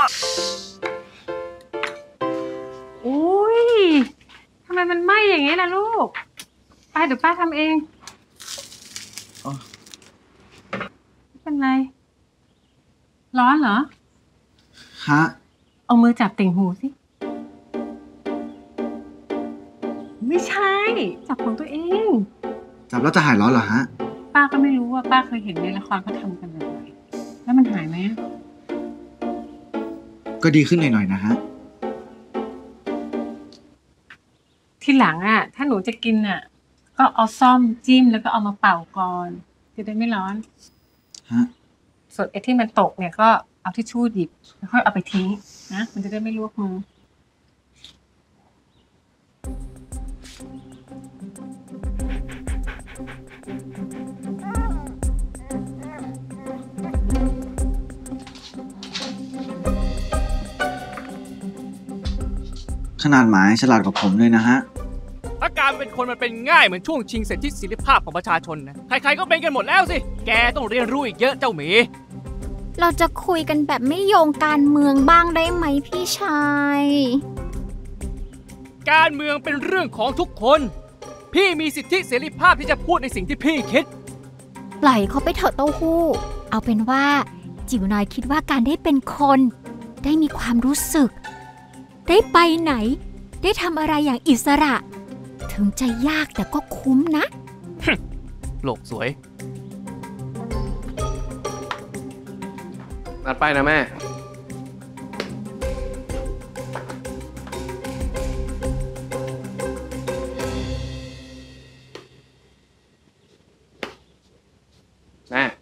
อุ้ยทำไมมันไหม้อย่างนี้ล่ะลูกไปเดี๋ยวป้าทำเองไม่เป็นไรร้อนเหรอฮะเอามือจับติ่งหูสิไม่ใช่จับของตัวเองจับแล้วจะหายร้อนเหรอฮะป้าก็ไม่รู้ว่าป้าเคยเห็นในละครเขาทำกันแบบไหนแล้วมันหายไหมก็ดีขึ้นหน่อยๆนะฮะทีหลังอ่ะถ้าหนูจะกินอ่ะก็เอาซ่อมจิ้มแล้วก็เอามาเป่าก่อนจะได้ไม่ร้อนฮะส่วนไอ้ที่มันตกเนี่ยก็เอาทิชชู่หยิบแล้วค่อยเอาไปทิ้งนะมันจะได้ไม่ลวกมือขนาดหมายฉลาดกว่าผมเลยนะฮะถ้าการเป็นคนมันเป็นง่ายเหมือนช่วงชิงสิทธิเสรีภาพของประชาชนนะใครๆก็เป็นกันหมดแล้วสิแกต้องเรียนรู้อีกเยอะเจ้าหมีเราจะคุยกันแบบไม่โยงการเมืองบ้างได้ไหมพี่ชายการเมืองเป็นเรื่องของทุกคนพี่มีสิทธิเสรีภาพที่จะพูดในสิ่งที่พี่คิดปล่อยเขาไปเถอะเต้าหู้เอาเป็นว่าจิ๋วน้อยคิดว่าการได้เป็นคนได้มีความรู้สึกได้ไปไหนได้ทำอะไรอย่างอิสระถึงจะยากแต่ก็คุ้มนะโลกสวยนัดไปนะแม่แม่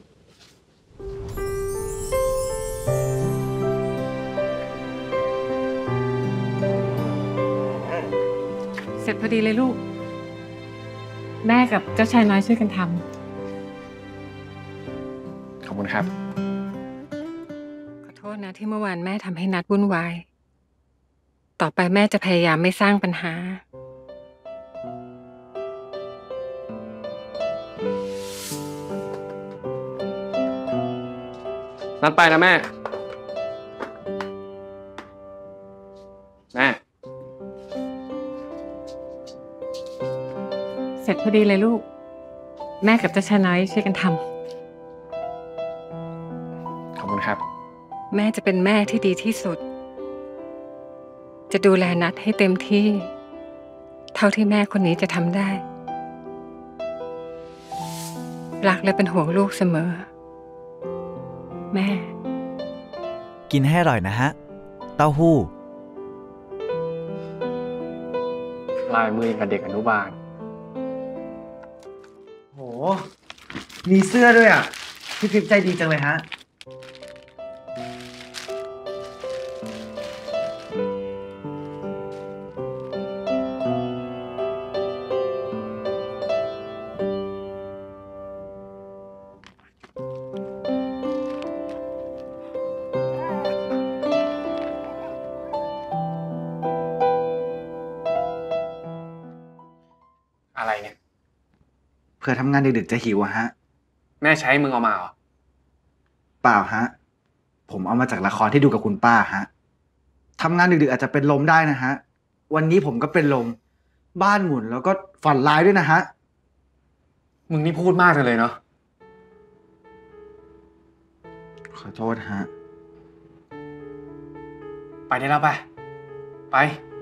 เสร็จพอดีเลยลูกแม่กับเจ้าชายน้อยช่วยกันทขอบคุณครับำขอโทษนะที่เมื่อวานแม่ทำให้นัดวุ่นวายต่อไปแม่จะพยายามไม่สร้างปัญหานัดไปนะแม่เสร็จพอดีเลยลูกแม่กับเจ้าชายน้อยช่วยกันทขอบคุณครับำแม่จะเป็นแม่ที่ดีที่สุดจะดูแลนัดให้เต็มที่เท่าที่แม่คนนี้จะทำได้รักและเป็นห่วงลูกเสมอแม่กินให้อร่อยนะฮะเต้าหู้ลายมือกับเด็กอนุบาลโหมีเสื้อด้วยอ่ะพี่พิมพ์ใจดีจังเลยฮะอะไรเนี่ยเผื่อทำงานดึกๆจะหิวอะฮะแม่ใช้มึงเอามาเหรอเปล่าฮะผมเอามาจากละครที่ดูกับคุณป้าฮะทำงานดึกๆอาจจะเป็นลมได้นะฮะวันนี้ผมก็เป็นลมบ้านหมุนแล้วก็ฝันร้ายด้วยนะฮะมึงนี่พูดมากเลยเนาะขอโทษฮะไปได้แล้วไป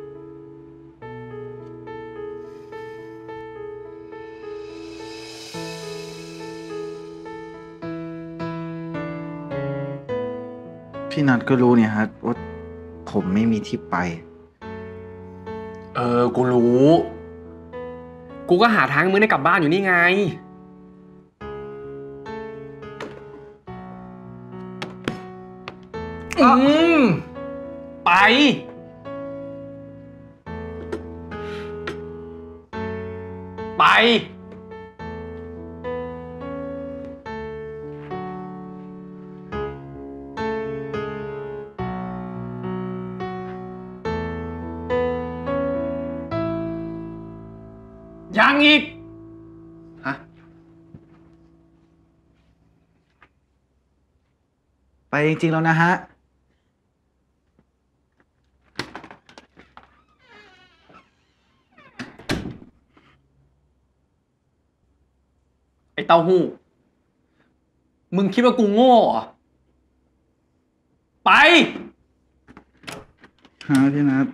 พี่นัทก็รู้เนี่ยฮะว่าผมไม่มีที่ไปกูรู้กูก็หาทางมึงได้กลับบ้านอยู่นี่ไงไปยังอีกฮะไปจริงๆแล้วนะฮะเต้าหู้มึงคิดว่ากูโง่เหรอไปฮะพี่นัท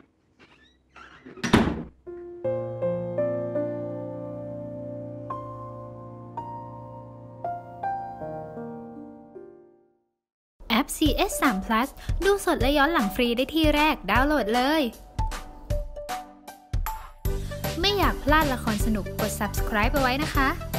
แอป CS3 Plus ดูสดและย้อนหลังฟรีได้ที่แรกดาวน์โหลดเลย ไม่อยากพลาดละครสนุกกด subscribe เอาไว้นะคะ